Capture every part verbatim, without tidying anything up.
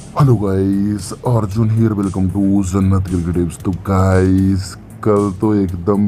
Hello guys, Arjun here. Welcome to Jannat cricket tips. तो guys कल तो एकदम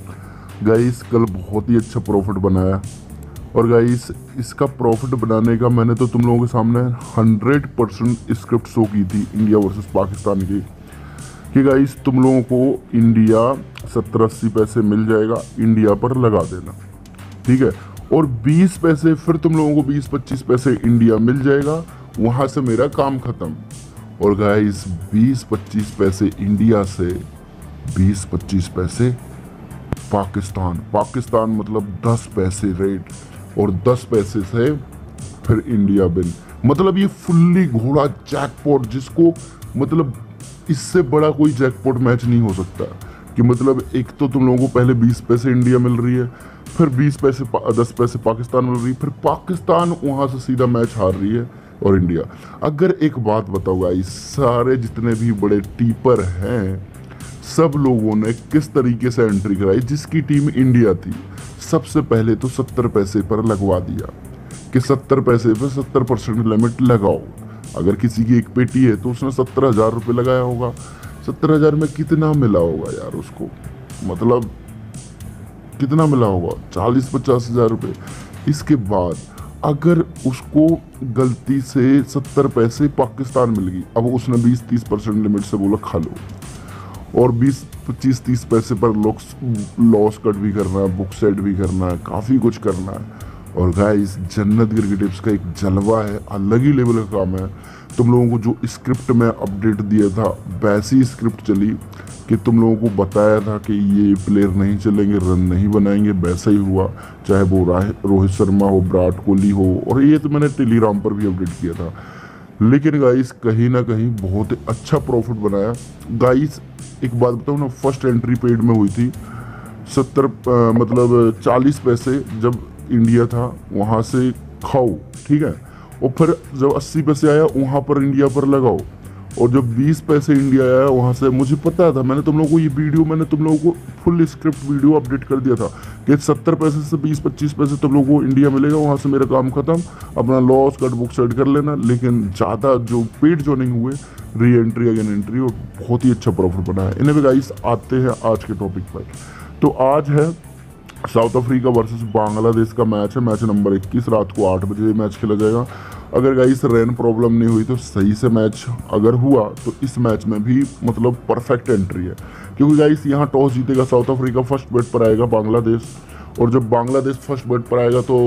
गाइस कल बहुत ही अच्छा प्रॉफिट बनाया। और गाइस इसका प्रॉफिट बनाने का मैंने तो तुम लोगों के सामने हंड्रेड परसेंट स्क्रिप्ट शो की थी इंडिया वर्सेस पाकिस्तान की, कि गाइस तुम लोगों को इंडिया सत्तर अस्सी पैसे मिल जाएगा, इंडिया पर लगा देना, ठीक है। और बीस पैसे फिर तुम लोगों को बीस पच्चीस पैसे इंडिया मिल जाएगा, वहां से मेरा काम खत्म। और गाइस बीस पच्चीस पैसे इंडिया से बीस पच्चीस पैसे पाकिस्तान पाकिस्तान मतलब दस पैसे रेट, और दस पैसे से फिर इंडिया बिन। मतलब ये फुल्ली घोड़ा जैकपॉट, जिसको मतलब इससे बड़ा कोई जैकपॉट मैच नहीं हो सकता। कि मतलब एक तो तुम लोगों को पहले बीस पैसे इंडिया मिल रही है, फिर बीस पैसे दस पैसे पाकिस्तान मिल रही है, फिर पाकिस्तान वहां से सीधा मैच हार रही है और इंडिया। अगर एक बात बताऊंगा, इस सारे जितने भी बड़े टीपर हैं सब लोगों ने किस तरीके से एंट्री कराई। जिसकी टीम इंडिया थी सबसे पहले तो सत्तर पैसे पर लगवा दिया कि सत्तर पैसे पर सत्तर परसेंट लिमिट लगाओ। अगर किसी की एक पेटी है तो उसने सत्तर हजार रुपये लगाया होगा। सत्तर हजार में कितना मिला होगा यार उसको, मतलब कितना मिला होगा, चालीस पचास हजार रुपये। इसके बाद अगर उसको गलती से सत्तर पैसे पाकिस्तान मिल गई, अब उसने बीस तीस परसेंट लिमिट से बोला खा लो, और बीस पच्चीस तीस पैसे पर लॉस कट भी करना है, बुक सेट भी करना है, काफ़ी कुछ करना है। और गाइस जन्नत क्रिकेट टिप्स का एक जलवा है, अलग ही लेवल का काम है। तुम लोगों को जो स्क्रिप्ट में अपडेट दिया था वैसी स्क्रिप्ट चली, कि तुम लोगों को बताया था कि ये प्लेयर नहीं चलेंगे, रन नहीं बनाएंगे, वैसा ही हुआ। चाहे वो रोहित शर्मा हो, विराट कोहली हो, और ये तो मैंने टेलीग्राम पर भी अपडेट किया था। लेकिन गाइस कहीं ना कहीं बहुत अच्छा प्रॉफिट बनाया। गाइस एक बात बताऊँ ना, फर्स्ट एंट्री पेड में हुई थी सत्तर मतलब चालीस पैसे जब इंडिया था वहाँ से खाओ, ठीक है। और फिर जब अस्सी पैसे आया वहाँ पर इंडिया पर लगाओ, और जब बीस पैसे इंडिया आया वहाँ से, मुझे पता था, मैंने तुम लोगों को ये वीडियो मैंने तुम लोगों को फुल स्क्रिप्ट वीडियो अपडेट कर दिया था कि सत्तर पैसे से बीस पच्चीस पैसे तुम लोगों को इंडिया मिलेगा, वहाँ से मेरा काम खत्म, अपना लॉस कट बुक सेट कर लेना। लेकिन ज़्यादा जो पेड जोनिंग हुए, री एंट्री अगेन एंट्री, और बहुत ही अच्छा प्रॉफिट बना है। इन्हें गाइस आते हैं आज के टॉपिक पर। तो आज है साउथ अफ्रीका वर्सेस बांग्लादेश का मैच है, मैच नंबर इक्कीस। रात को आठ बजे मैच खेला जाएगा। अगर गाइस रेन प्रॉब्लम नहीं हुई तो सही से मैच अगर हुआ तो इस मैच में भी मतलब परफेक्ट एंट्री है, क्योंकि गाइस यहाँ टॉस जीतेगा साउथ अफ्रीका, फर्स्ट बैट पर आएगा बांग्लादेश। और जब बांग्लादेश फर्स्ट बैट पर आएगा तो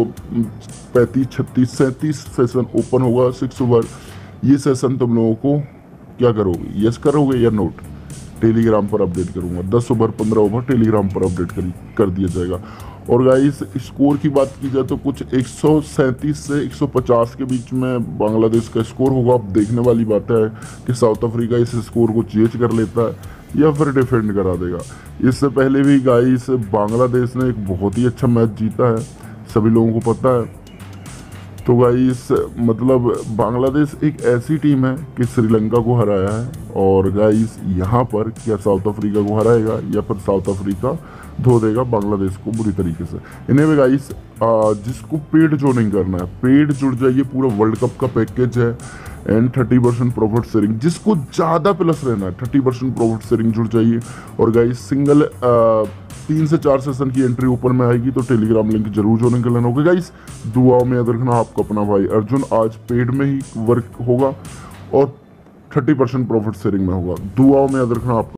पैंतीस छत्तीस सैंतीस सेशन ओपन होगा, सिक्स ओवर। ये सेशन तुम लोगों को क्या करोगे, यस करोगे या नोट, टेलीग्राम पर अपडेट करूंगा। दस ओवर पंद्रह ओवर टेलीग्राम पर अपडेट कर, कर दिया जाएगा। और गाइस स्कोर की बात की जाए तो कुछ एक सौ सैंतीस से एक सौ पचास के बीच में बांग्लादेश का स्कोर होगा। अब देखने वाली बात है कि साउथ अफ्रीका इस स्कोर को चेज कर लेता है या फिर डिफेंड करा देगा। इससे पहले भी गाइस बांग्लादेश ने एक बहुत ही अच्छा मैच जीता है, सभी लोगों को पता है। तो गाइस मतलब बांग्लादेश एक ऐसी टीम है कि श्रीलंका को हराया है, और गाइस यहाँ पर क्या साउथ अफ्रीका को हराएगा या फिर साउथ अफ्रीका धो देगा बांग्लादेश को बुरी तरीके से। इन्हें भी गाइस जिसको पेड जो नहीं करना है, पेड जुड़ जाइए, पूरा वर्ल्ड कप का पैकेज है and thirty percent profit sharing. जिसको ज़्यादा प्लस रहना है थर्टी परसेंट प्रॉफिट शेयरिंग जुड़ जाइए। और गाइस सिंगल आ, तीन से चार सेशन की एंट्री ऊपर में आएगी, तो टेलीग्राम लिंक जरूर ज्वाइन कर लेना होगा। गाइस दुआओं में याद रखना, आपका अपना भाई अर्जुन आज पेड में ही वर्क होगा और थर्टी परसेंट प्रॉफिट शेयरिंग में होगा। दुआओं में याद रखना आपका।